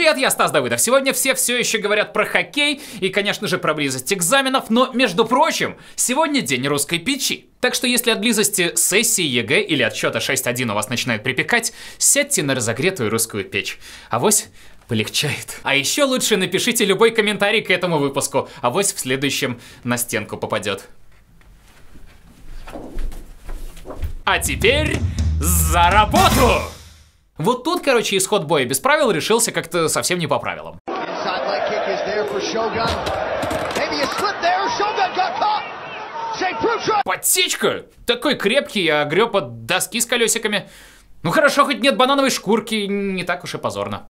привет, я Стас Давыдов. Сегодня все еще говорят про хоккей и, конечно же, про близость экзаменов, но, между прочим, сегодня день русской печи. Так что если от близости сессии ЕГЭ или от счета 6-1 у вас начинает припекать, сядьте на разогретую русскую печь. Авось полегчает. А еще лучше напишите любой комментарий к этому выпуску, авось в следующем на стенку попадет. А теперь за работу! Вот тут, короче, исход боя без правил решился как-то совсем не по правилам. Подсечка! Такой крепкий, а греб от доски с колесиками. Ну хорошо, хоть нет банановой шкурки, не так уж и позорно.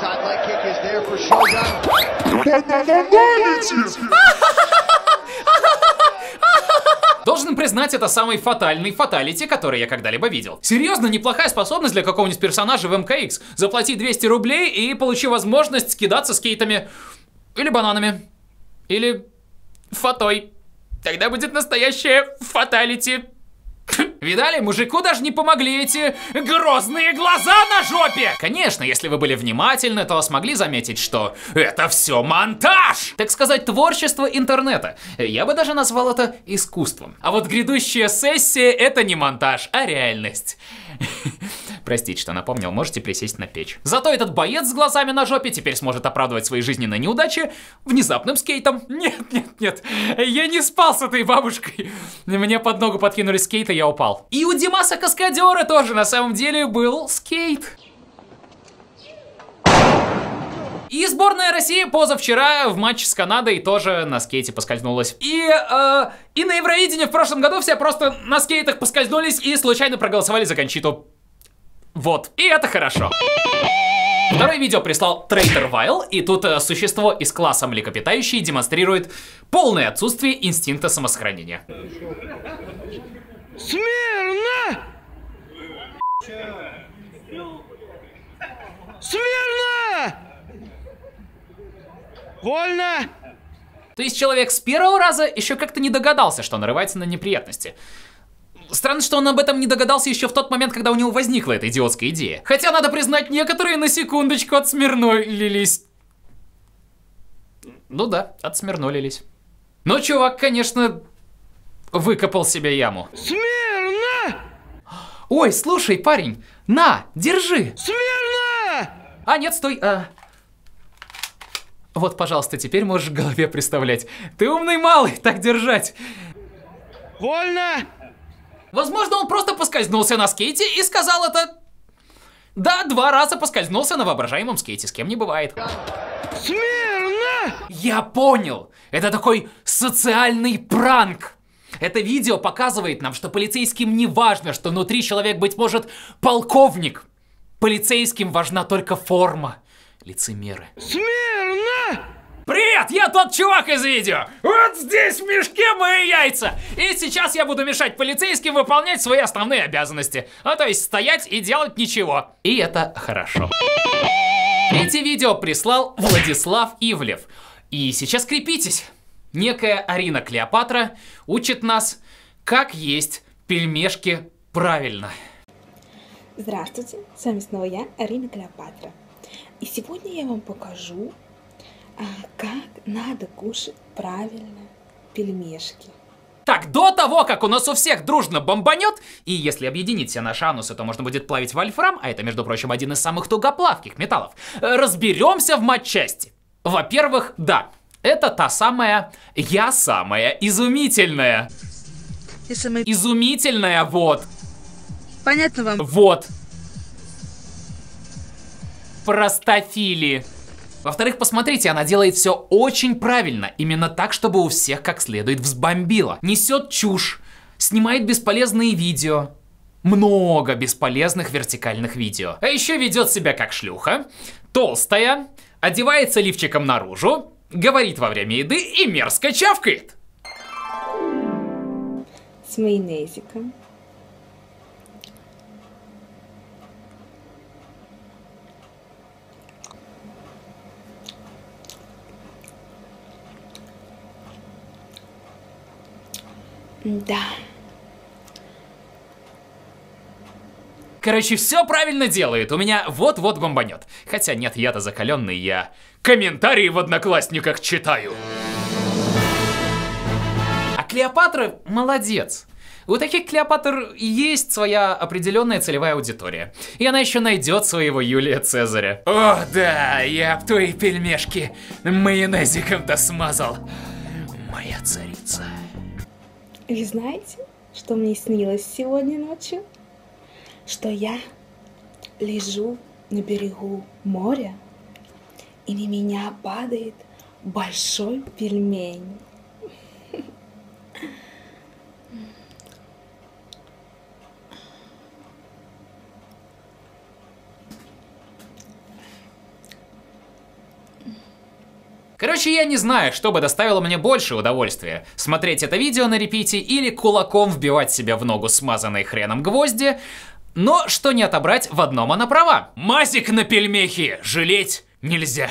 Должен признать, это самый фатальный фаталити, который я когда-либо видел. Серьезно, неплохая способность для какого-нибудь персонажа в МКХ. Заплати 200 рублей и получи возможность скидаться скейтами. Или бананами. Или фатой. Тогда будет настоящее фаталити. Видали, мужику даже не помогли эти грозные глаза на жопе! Конечно, если вы были внимательны, то смогли заметить, что это все монтаж! Так сказать, творчество интернета. Я бы даже назвал это искусством. А вот грядущая сессия — это не монтаж, а реальность. Простите, что напомнил, можете присесть на печь. Зато этот боец с глазами на жопе теперь сможет оправдывать свои жизненные неудачи внезапным скейтом. Нет, я не спал с этой бабушкой. Мне под ногу подкинули скейт, и я упал. И у Димаса Каскадера тоже на самом деле был скейт. И сборная России позавчера в матче с Канадой тоже на скейте поскользнулась. И на Евровидении в прошлом году все просто на скейтах поскользнулись и случайно проголосовали за Кончиту. Вот, и это хорошо. Второе видео прислал Трейдер Вайл, и тут существо из класса млекопитающие демонстрирует полное отсутствие инстинкта самосохранения. Смирно! Смирно! Вольно! То есть человек с первого раза еще как-то не догадался, что нарывается на неприятности. Странно, что он об этом не догадался еще в тот момент, когда у него возникла эта идиотская идея. Хотя, надо признать, некоторые на секундочку отсмирнолились. Ну да, отсмирнолились. Но чувак, конечно, выкопал себе яму. Смирно! Ой, слушай, парень, на, держи. Смирно! А, нет, стой, Вот, пожалуйста, теперь можешь в голове представлять. Ты умный малый, так держать. Вольно! Возможно, он просто поскользнулся на скейте и сказал это. Да, 2 раза поскользнулся на воображаемом скейте, с кем не бывает. Смирно! Я понял! Это такой социальный пранк! Это видео показывает нам, что полицейским не важно, что внутри человек, быть может, полковник. Полицейским важна только форма. Лицемеры. Смирно! Привет, я тот чувак из видео! Вот здесь в мешке мои яйца! И сейчас я буду мешать полицейским выполнять свои основные обязанности. Ну, то есть стоять и делать ничего. И это хорошо. Эти видео прислал Владислав Ивлев. И сейчас крепитесь. Некая Арина Клеопатра учит нас, как есть пельмешки правильно. Здравствуйте, с вами снова я, Арина Клеопатра. И сегодня я вам покажу, как надо кушать правильно пельмешки. Так, до того, как у нас у всех дружно бомбанет, и если объединить все наши анусы, то можно будет плавить вольфрам, а это, между прочим, один из самых тугоплавких металлов, разберемся в матчасти. Во-первых, да, это та самая, я самая изумительная. Изумительная, вот. Понятно вам? Вот. Простофили. Во-вторых, посмотрите, она делает все очень правильно. Именно так, чтобы у всех как следует взбомбило. Несет чушь, снимает бесполезные видео. Много бесполезных вертикальных видео. А еще ведет себя как шлюха, толстая, одевается лифчиком наружу, говорит во время еды и мерзко чавкает. С майонезиком. Да. Короче, все правильно делает. У меня вот-вот бомбанет. Хотя нет, я-то закаленный, я комментарии в Одноклассниках читаю. А Клеопатра молодец. У таких Клеопатр есть своя определенная целевая аудитория. И она еще найдет своего Юлия Цезаря. О, да, я б твои пельмешки майонезиком-то смазал. Моя царица. Вы знаете, что мне снилось сегодня ночью? Что я лежу на берегу моря, и на меня падает большой пельмень. Короче, я не знаю, что бы доставило мне больше удовольствия. Смотреть это видео на репите или кулаком вбивать себе в ногу смазанные хреном гвозди. Но что не отобрать, в одном она права. Мазик на пельмехи жалеть нельзя.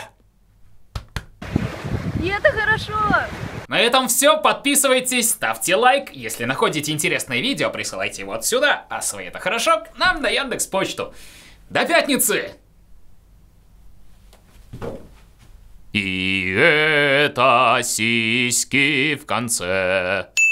И это хорошо! На этом все. Подписывайтесь, ставьте лайк. Если находите интересное видео, присылайте вот сюда. А свои это хорошо к нам на Яндекс.Почту. До пятницы! И это сиськи в конце.